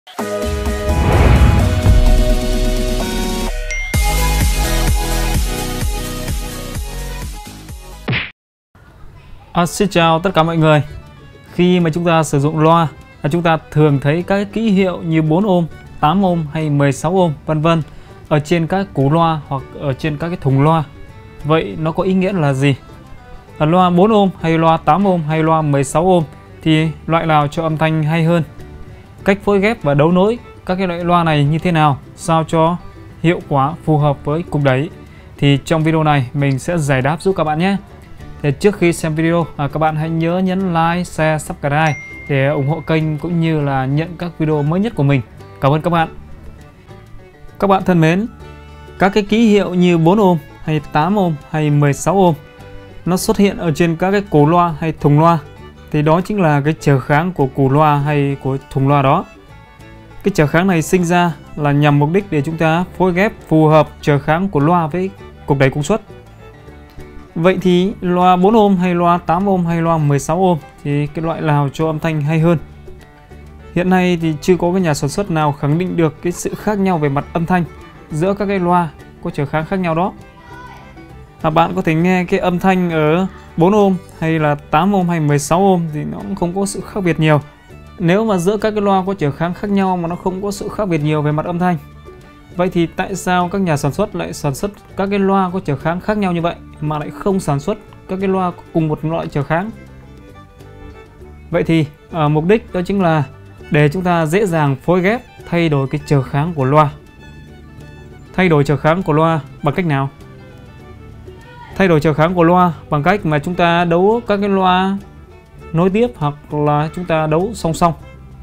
Xin chào tất cả mọi người. Khi mà chúng ta sử dụng loa, chúng ta thường thấy các ký hiệu như 4 ohm, 8 ohm hay 16 ohm vân vân ở trên các củ loa hoặc ở trên các cái thùng loa. Vậy nó có ý nghĩa là gì? Loa 4 ohm hay loa 8 ohm hay loa 16 ohm thì loại nào cho âm thanh hay hơn? Cách phối ghép và đấu nối các cái loại loa này như thế nào sao cho hiệu quả phù hợp với cục đẩy, thì trong video này mình sẽ giải đáp giúp các bạn nhé. Thì trước khi xem video, các bạn hãy nhớ nhấn like, share, subscribe để ủng hộ kênh cũng như là nhận các video mới nhất của mình. Cảm ơn các bạn. Các bạn thân mến, các cái ký hiệu như 4 ohm hay 8 ohm hay 16 ohm nó xuất hiện ở trên các cái củ loa hay thùng loa, thì đó chính là cái trở kháng của củ loa hay của thùng loa đó. Cái trở kháng này sinh ra là nhằm mục đích để chúng ta phối ghép phù hợp trở kháng của loa với cục đẩy công suất. Vậy thì loa 4 ohm hay loa 8 ohm hay loa 16 ohm thì cái loại nào cho âm thanh hay hơn? Hiện nay thì chưa có cái nhà sản xuất nào khẳng định được cái sự khác nhau về mặt âm thanh giữa các cái loa có trở kháng khác nhau đó. Bạn có thể nghe cái âm thanh ở 4 ohm hay là 8 ohm hay 16 ohm thì nó cũng không có sự khác biệt nhiều. Nếu mà giữa các cái loa có trở kháng khác nhau mà nó không có sự khác biệt nhiều về mặt âm thanh, vậy thì tại sao các nhà sản xuất lại sản xuất các cái loa có trở kháng khác nhau như vậy mà lại không sản xuất các cái loa cùng một loại trở kháng? Vậy thì mục đích đó chính là để chúng ta dễ dàng phối ghép thay đổi cái trở kháng của loa. Thay đổi trở kháng của loa bằng cách nào? Thay đổi trở kháng của loa bằng cách mà chúng ta đấu các cái loa nối tiếp hoặc là chúng ta đấu song song.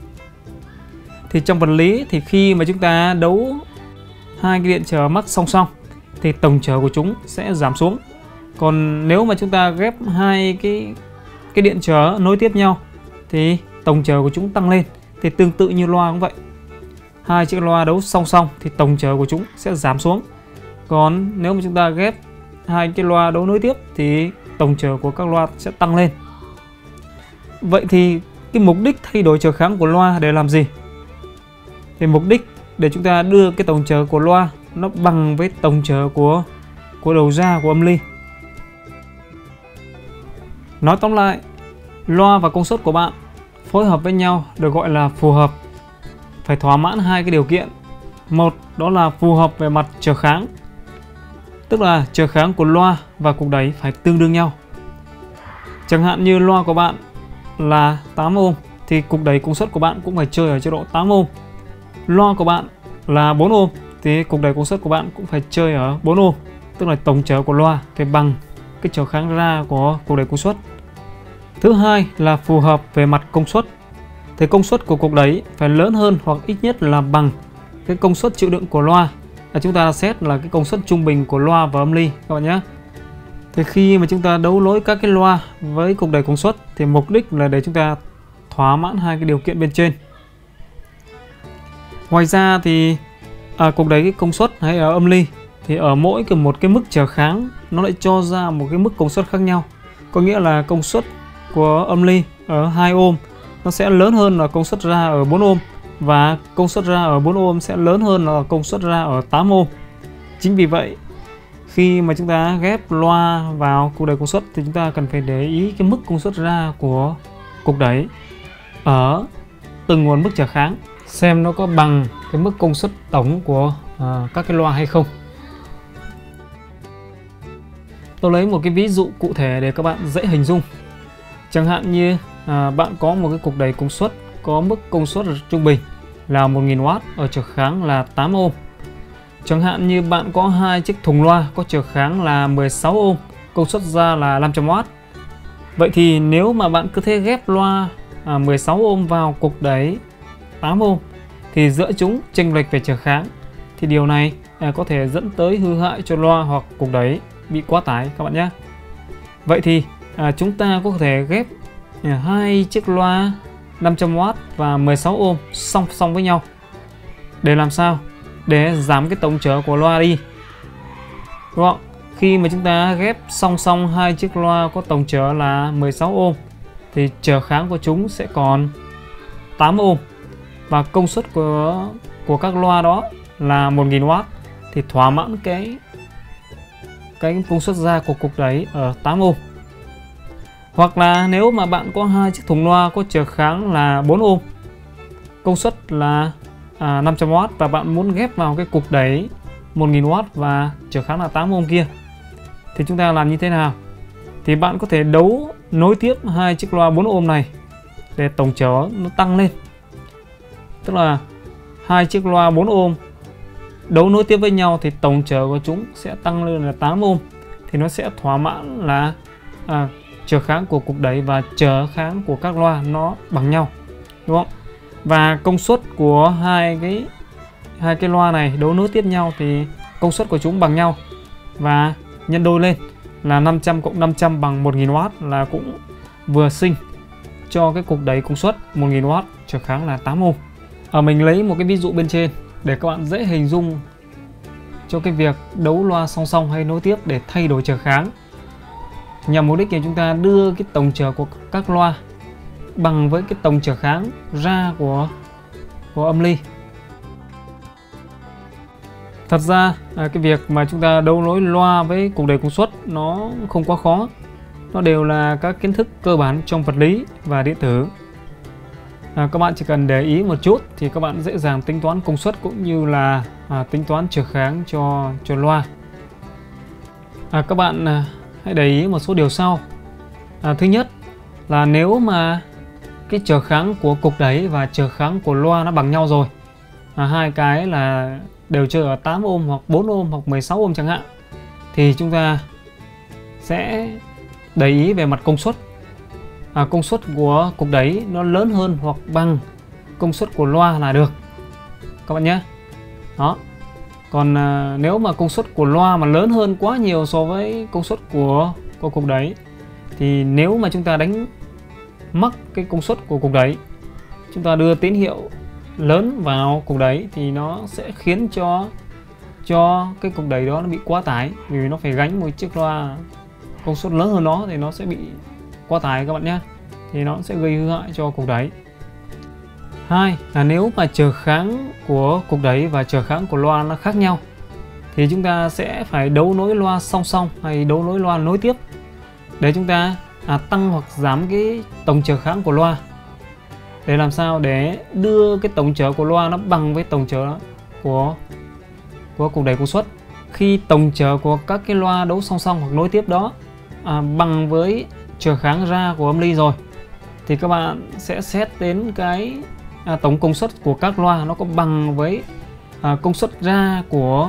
Thì trong vật lý thì khi mà chúng ta đấu hai cái điện trở mắc song song thì tổng trở của chúng sẽ giảm xuống. Còn nếu mà chúng ta ghép hai cái điện trở nối tiếp nhau thì tổng trở của chúng tăng lên. Thì tương tự như loa cũng vậy. Hai chiếc loa đấu song song thì tổng trở của chúng sẽ giảm xuống. Còn nếu mà chúng ta ghép hai cái loa đấu nối tiếp thì tổng trở của các loa sẽ tăng lên. Vậy thì cái mục đích thay đổi trở kháng của loa để làm gì? Thì mục đích để chúng ta đưa cái tổng trở của loa nó bằng với tổng trở của đầu ra của âm ly. Nói tóm lại, loa và công suất của bạn phối hợp với nhau được gọi là phù hợp. Phải thỏa mãn hai cái điều kiện. Một, đó là phù hợp về mặt trở kháng, tức là trở kháng của loa và cục đẩy phải tương đương nhau. Chẳng hạn như loa của bạn là 8 ohm thì cục đẩy công suất của bạn cũng phải chơi ở chế độ 8 ohm. Loa của bạn là 4 ohm thì cục đẩy công suất của bạn cũng phải chơi ở 4 ohm, tức là tổng trở của loa phải bằng cái trở kháng ra của cục đẩy công suất. Thứ hai là phù hợp về mặt công suất. Thì công suất của cục đẩy phải lớn hơn hoặc ít nhất là bằng cái công suất chịu đựng của loa. Chúng ta xét là cái công suất trung bình của loa và âm ly các bạn nhé. Thì khi mà chúng ta đấu nối các cái loa với cục đẩy công suất thì mục đích là để chúng ta thỏa mãn hai cái điều kiện bên trên. Ngoài ra thì cục đẩy cái công suất hay ở âm ly thì ở mỗi một cái mức trở kháng nó lại cho ra một cái mức công suất khác nhau. Có nghĩa là công suất của âm ly ở 2 ohm nó sẽ lớn hơn là công suất ra ở 4 ohm, và công suất ra ở 4 ohm sẽ lớn hơn là công suất ra ở 8 ohm. Chính vì vậy khi mà chúng ta ghép loa vào cục đẩy công suất thì chúng ta cần phải để ý cái mức công suất ra của cục đẩy ở từng nguồn mức trở kháng, xem nó có bằng cái mức công suất tổng của các cái loa hay không. Tôi lấy một cái ví dụ cụ thể để các bạn dễ hình dung. Chẳng hạn như bạn có một cái cục đẩy công suất có mức công suất trung bình là 1000W ở trở kháng là 8 ohm. Chẳng hạn như bạn có hai chiếc thùng loa có trở kháng là 16 ohm, công suất ra là 500W. Vậy thì nếu mà bạn cứ thế ghép loa 16 ohm vào cục đẩy 8 ohm thì giữa chúng chênh lệch về trở kháng, thì điều này có thể dẫn tới hư hại cho loa hoặc cục đẩy bị quá tải các bạn nhé. Vậy thì chúng ta có thể ghép hai chiếc loa 500W và 16 ohm song song với nhau. Để làm sao? Để giảm cái tổng trở của loa đi, đúng không? Khi mà chúng ta ghép song song hai chiếc loa có tổng trở là 16 ohm thì trở kháng của chúng sẽ còn 8 ohm. và công suất của các loa đó là 1000W thì thỏa mãn cái công suất ra của cục đẩy ở 8 ohm. Hoặc là nếu mà bạn có hai chiếc thùng loa có trở kháng là 4 ohm, công suất là 500W và bạn muốn ghép vào cái cục đẩy 1000W và trở kháng là 8 ohm kia, thì chúng ta làm như thế nào? Thì bạn có thể đấu nối tiếp hai chiếc loa 4 ohm này để tổng trở nó tăng lên. Tức là hai chiếc loa 4 ohm đấu nối tiếp với nhau thì tổng trở của chúng sẽ tăng lên là 8 ohm, thì nó sẽ thỏa mãn là trở kháng của cục đẩy và trở kháng của các loa nó bằng nhau, đúng không? Và công suất của hai cái loa này đấu nối tiếp nhau thì công suất của chúng bằng nhau và nhân đôi lên là 500 cộng 500 bằng 1000W là cũng vừa sinh cho cái cục đẩy công suất 1000W trở kháng là 8 ohm. Mình lấy một cái ví dụ bên trên để các bạn dễ hình dung cho cái việc đấu loa song song hay nối tiếp để thay đổi trở kháng. Nhằm mục đích là chúng ta đưa cái tổng trở của các loa bằng với cái tổng trở kháng ra của âm ly. Thật ra cái việc mà chúng ta đấu nối loa với cục đẩy công suất nó không quá khó. Nó đều là các kiến thức cơ bản trong vật lý và điện tử. Các bạn chỉ cần để ý một chút thì các bạn dễ dàng tính toán công suất cũng như là tính toán trở kháng cho loa. Các bạn hãy để ý một số điều sau. Thứ nhất là nếu mà cái trở kháng của cục đẩy và trở kháng của loa nó bằng nhau rồi, hai cái là đều chơi ở 8 ohm hoặc 4 ohm hoặc 16 ohm chẳng hạn, thì chúng ta sẽ để ý về mặt công suất. Công suất của cục đẩy nó lớn hơn hoặc bằng công suất của loa là được các bạn nhé. Đó. Còn nếu mà công suất của loa mà lớn hơn quá nhiều so với công suất của cục đẩy thì nếu mà chúng ta đánh mắc cái công suất của cục đẩy, chúng ta đưa tín hiệu lớn vào cục đẩy thì nó sẽ khiến cho cái cục đẩy đó nó bị quá tải, vì nó phải gánh một chiếc loa công suất lớn hơn nó thì nó sẽ bị quá tải các bạn nhé, thì nó sẽ gây hư hại cho cục đẩy. Hai là nếu mà trở kháng của cục đẩy và trở kháng của loa nó khác nhau thì chúng ta sẽ phải đấu nối loa song song hay đấu nối loa nối tiếp để chúng ta tăng hoặc giảm cái tổng trở kháng của loa, để làm sao để đưa cái tổng trở của loa nó bằng với tổng trở của cục đẩy công suất. Khi tổng trở của các cái loa đấu song song hoặc nối tiếp đó bằng với trở kháng ra của âm ly rồi thì các bạn sẽ xét đến cái tổng công suất của các loa nó có bằng với công suất ra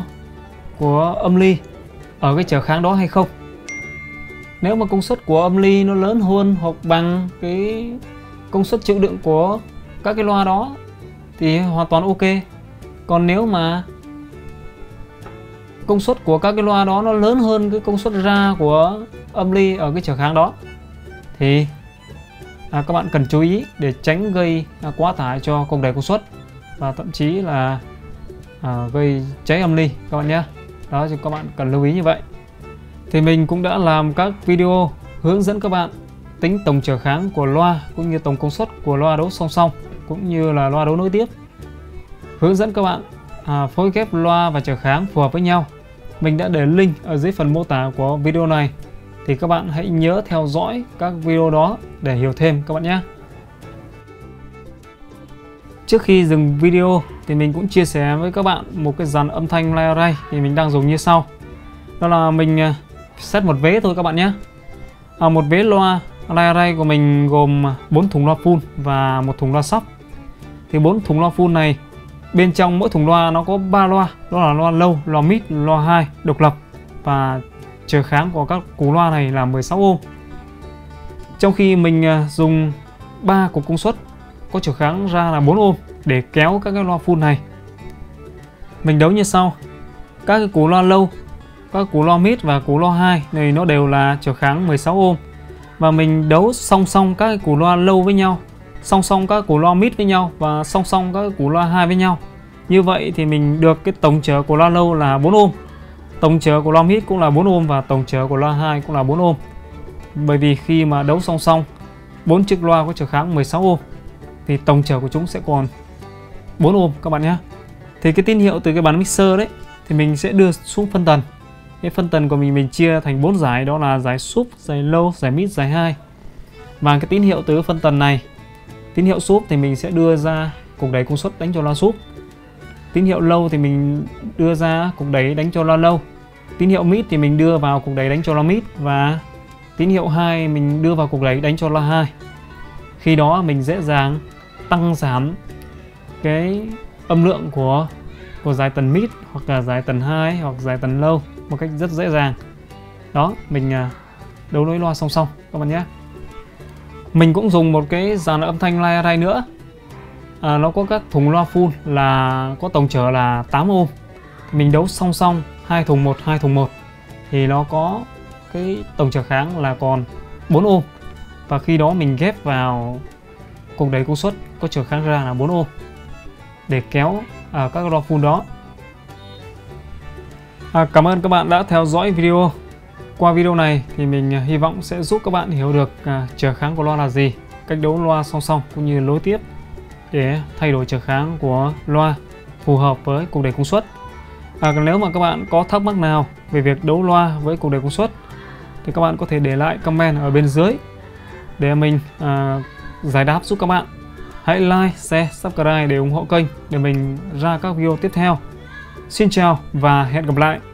của âm ly ở cái trở kháng đó hay không. Nếu mà công suất của âm ly nó lớn hơn hoặc bằng cái công suất chịu đựng của các cái loa đó thì hoàn toàn ok. Còn nếu mà công suất của các cái loa đó nó lớn hơn cái công suất ra của âm ly ở cái trở kháng đó thì các bạn cần chú ý để tránh gây quá tải cho cục đẩy công suất và thậm chí là gây cháy âm ly các bạn nhé. Đó, thì các bạn cần lưu ý như vậy. Thì mình cũng đã làm các video hướng dẫn các bạn tính tổng trở kháng của loa cũng như tổng công suất của loa đấu song song cũng như là loa đấu nối tiếp, hướng dẫn các bạn phối ghép loa và trở kháng phù hợp với nhau. Mình đã để link ở dưới phần mô tả của video này, thì các bạn hãy nhớ theo dõi các video đó để hiểu thêm các bạn nhé. Trước khi dừng video thì mình cũng chia sẻ với các bạn một cái dàn âm thanh Lai Array thì mình đang dùng như sau. Đó là mình set một vế thôi các bạn nhé. Một vế loa Lai Array của mình gồm 4 thùng loa full và một thùng loa sub. Thì 4 thùng loa full này bên trong mỗi thùng loa nó có 3 loa, đó là loa low, loa mid, loa high độc lập, và trở kháng của các cú loa này là 16 ohm. Trong khi mình dùng 3 cục công suất có trở kháng ra là 4 ohm để kéo các cái loa full này. Mình đấu như sau. Các cái cú loa low, các cú loa mid và cú loa high này nó đều là trở kháng 16 ohm. Và mình đấu song song các cái cú loa low với nhau, song song các cú loa mid với nhau và song song các cú loa high với nhau. Như vậy thì mình được cái tổng trở của loa low là 4 ohm, tổng trở của loa mid cũng là 4 ohm và tổng trở của loa high cũng là 4 ohm. Bởi vì khi mà đấu song song 4 chiếc loa có trở kháng 16 ohm thì tổng trở của chúng sẽ còn 4 ohm các bạn nhé. Thì cái tín hiệu từ cái bán mixer đấy thì mình sẽ đưa xuống phân tần. Cái phân tần của mình chia thành 4 giải, đó là giải sub, giải low, giải mid, giải high. Và cái tín hiệu từ phân tần này, tín hiệu sub thì mình sẽ đưa ra cục đẩy công suất đánh cho loa sub. Tín hiệu low thì mình đưa ra cục đẩy đánh cho loa low. Tín hiệu mid thì mình đưa vào cục đẩy đánh cho loa mid, và tín hiệu high mình đưa vào cục đẩy đánh cho loa high. Khi đó mình dễ dàng tăng giảm cái âm lượng của giải tần mid hoặc là giải tần high hoặc giải tần low một cách rất dễ dàng. Đó, mình đấu nối loa song song các bạn nhé. Mình cũng dùng một cái dàn âm thanh lai array nữa. Nó có các thùng loa full là có tổng trở là 8 ohm. Mình đấu song song 2 thùng 1, 2 thùng 1 thì nó có cái tổng trở kháng là còn 4 ohm. Và khi đó mình ghép vào cục đẩy công suất có trở kháng ra là 4 ohm để kéo các loa full đó. Cảm ơn các bạn đã theo dõi video. Qua video này thì mình hy vọng sẽ giúp các bạn hiểu được trở kháng của loa là gì, cách đấu loa song song cũng như lối tiếp để thay đổi trở kháng của loa phù hợp với cục đẩy công suất. Nếu mà các bạn có thắc mắc nào về việc đấu loa với cục đẩy công suất thì các bạn có thể để lại comment ở bên dưới để mình giải đáp giúp các bạn. Hãy like, share, subscribe để ủng hộ kênh để mình ra các video tiếp theo. Xin chào và hẹn gặp lại.